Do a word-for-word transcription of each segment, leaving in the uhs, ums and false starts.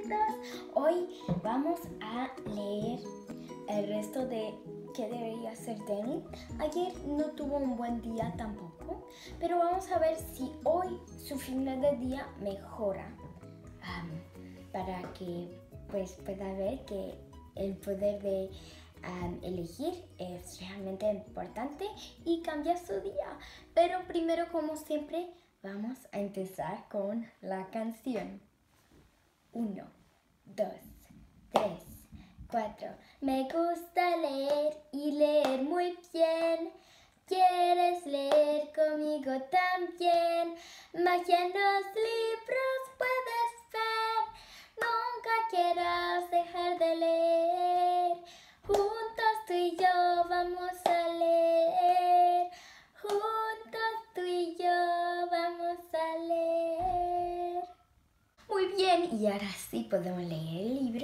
todos. Hoy vamos a leer el resto de qué debería hacer Danny. Ayer no tuvo un buen día tampoco, pero vamos a ver si hoy su final de día mejora um, para que pues pueda ver que el poder de um, elegir es realmente importante y cambiar su día. Pero primero, como siempre, vamos a empezar con la canción. Uno, dos, tres, cuatro. Me gusta leer y leer muy bien. ¿Quieres leer conmigo también? Magia en los libros puedes ver. Nunca quieras dejar de leer. Juntos tú y yo vamos a leer. Juntos tú y yo vamos a leer. Muy bien, y ahora sí podemos leer el libro.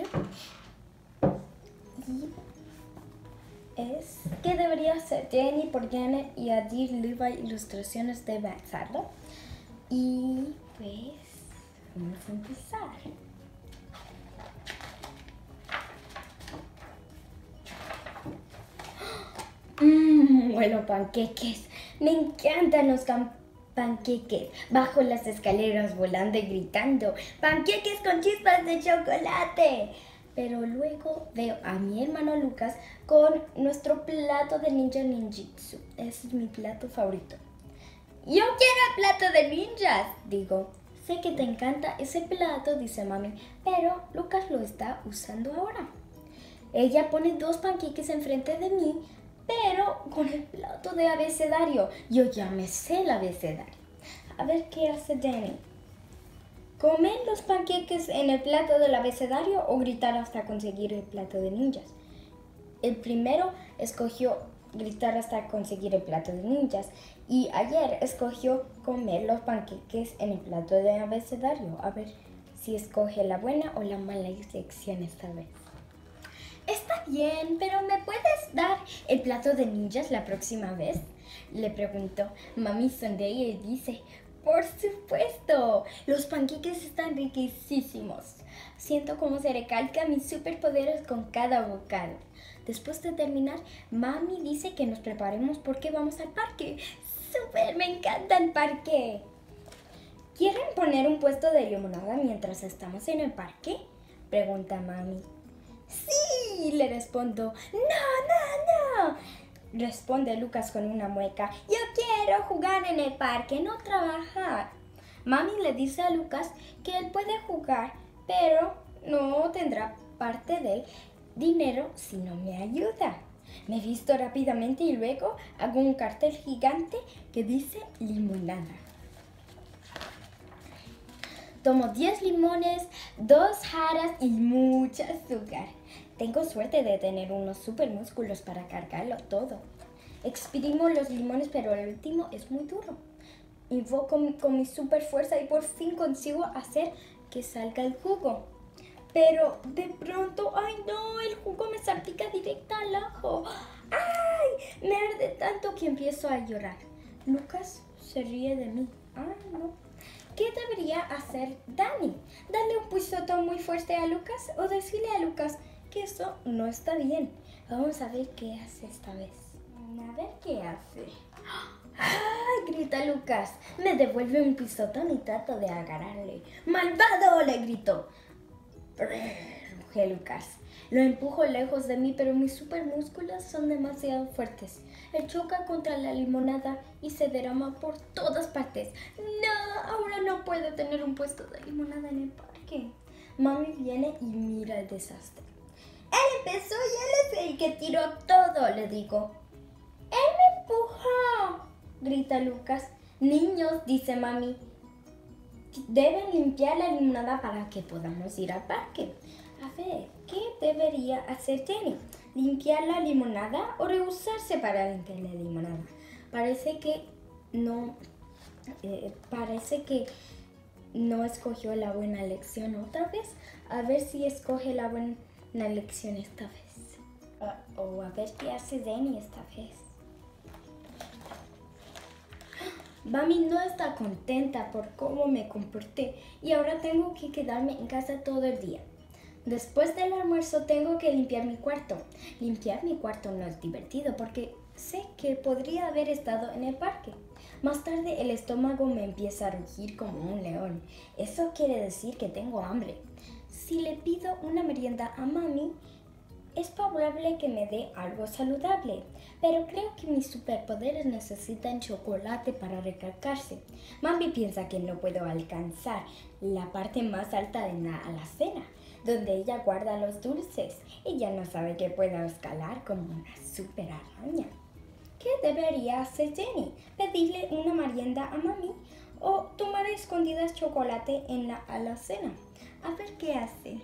Y es que debería ser Jenny por Janet y Adir Levi, ilustraciones de Baxardo. Y pues vamos a empezar. Mmm, bueno, panqueques. Me encantan los panqueques. Bajo las escaleras volando y gritando, ¡panqueques con chispas de chocolate! Pero luego veo a mi hermano Lucas con nuestro plato de ninja ninjitsu. Ese es mi plato favorito. ¡Yo quiero el plato de ninjas!, digo. Sé que te encanta ese plato, dice mami, pero Lucas lo está usando ahora. Ella pone dos panqueques enfrente de mí, pero con el plato de abecedario. Yo ya me sé el abecedario. A ver qué hace Danny. ¿Comer los panqueques en el plato del abecedario o gritar hasta conseguir el plato de ninjas? El primero escogió gritar hasta conseguir el plato de ninjas y ayer escogió comer los panqueques en el plato de abecedario. A ver si escoge la buena o la mala elección esta vez. Está bien, pero ¿me puedes dar el plato de ninjas la próxima vez?, le preguntó. Mami sonríe y dice, ¡por supuesto! Los panqueques están riquísimos. Siento como se recalca mis superpoderes con cada bocado. Después de terminar, mami dice que nos preparemos porque vamos al parque. ¡Súper! ¡Me encanta el parque! ¿Quieren poner un puesto de limonada mientras estamos en el parque?, pregunta mami. ¡Sí!, le respondo. ¡No, no, no!, responde Lucas con una mueca. Yo quiero jugar en el parque, no trabajar. Mami le dice a Lucas que él puede jugar, pero no tendrá parte del dinero si no me ayuda. Me visto rápidamente y luego hago un cartel gigante que dice limonada. Tomo diez limones, dos jarras y mucha azúcar. Tengo suerte de tener unos super músculos para cargarlo todo. Exprimo los limones, pero el último es muy duro. Invoco con mi super fuerza y por fin consigo hacer que salga el jugo. Pero de pronto, ¡ay no! El jugo me salpica directo al ojo. ¡Ay! Me arde tanto que empiezo a llorar. Lucas se ríe de mí. ¡Ay no! ¿Qué debería hacer Danny? ¿Darle un pisotón muy fuerte a Lucas o decirle a Lucas que eso no está bien? Vamos a ver qué hace esta vez. A ver qué hace. ¡Ay!, grita Lucas. Me devuelve un pisotón y trato de agarrarle. ¡Malvado!, le grito. Ruge Lucas. Lo empujo lejos de mí, pero mis supermúsculos son demasiado fuertes. Él choca contra la limonada y se derrama por todas partes. ¡No! Ahora no puedo tener un puesto de limonada en el parque. Mami viene y mira el desastre. Él empezó y él es el que tiró todo, le digo. ¡Él me empujó!, grita Lucas. Niños, dice mami, deben limpiar la limonada para que podamos ir al parque. A ver, ¿qué debería hacer Jenny? ¿Limpiar la limonada o rehusarse para limpiar la limonada? Parece que no, eh, parece que no escogió la buena elección otra vez. A ver si escoge la buena elección esta vez. Uh, o a ver qué hace Jenny esta vez. Mami no está contenta por cómo me comporté y ahora tengo que quedarme en casa todo el día. Después del almuerzo tengo que limpiar mi cuarto. Limpiar mi cuarto no es divertido porque sé que podría haber estado en el parque. Más tarde el estómago me empieza a rugir como un león. Eso quiere decir que tengo hambre. Si le pido una merienda a mami, es probable que me dé algo saludable, pero creo que mis superpoderes necesitan chocolate para recargarse. Mami piensa que no puedo alcanzar la parte más alta de la alacena, donde ella guarda los dulces. Ella no sabe que puedo escalar como una super araña. ¿Qué debería hacer Jenny? ¿Pedirle una merienda a mami o tomar a escondidas chocolate en la alacena? A ver qué hace.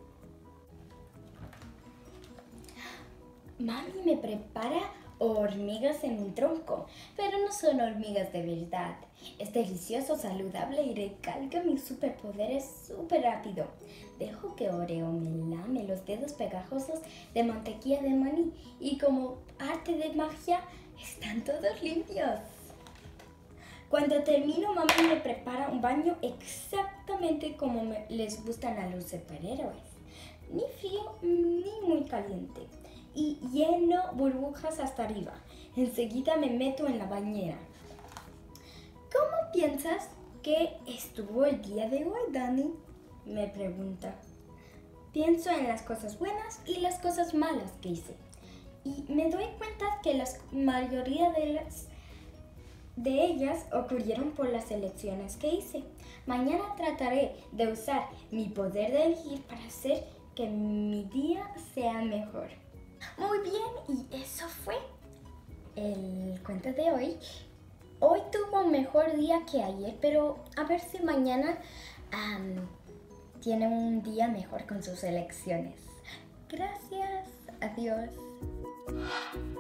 Mami me prepara hormigas en un tronco, pero no son hormigas de verdad. Es delicioso, saludable y recarga mis superpoderes súper rápido. Dejo que Oreo me lame los dedos pegajosos de mantequilla de maní y como arte de magia están todos limpios. Cuando termino, mami me prepara un baño exactamente como me les gustan a los superhéroes. Ni frío ni muy caliente. Y lleno burbujas hasta arriba. Enseguida me meto en la bañera. ¿Cómo piensas que estuvo el día de hoy, Dani? Me pregunta. Pienso en las cosas buenas y las cosas malas que hice. Y me doy cuenta que la mayoría de, las, de ellas ocurrieron por las elecciones que hice. Mañana trataré de usar mi poder de elegir para hacer que mi día sea mejor. Muy bien, y eso fue el cuento de hoy. Hoy tuvo un mejor día que ayer, pero a ver si mañana um, tiene un día mejor con sus elecciones. Gracias, adiós.